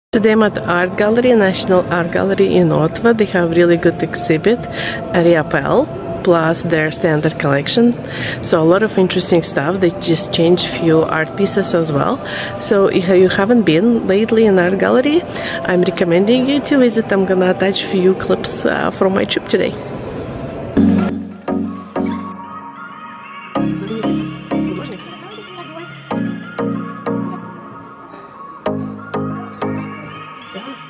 Today I'm at the Art Gallery, National Art Gallery in Ottawa. They have really good exhibit, Riopelle, plus their standard collection. So a lot of interesting stuff. They just changed few art pieces as well. So if you haven't been lately in Art Gallery, I'm recommending you to visit. I'm gonna attach few clips from my trip today. Да.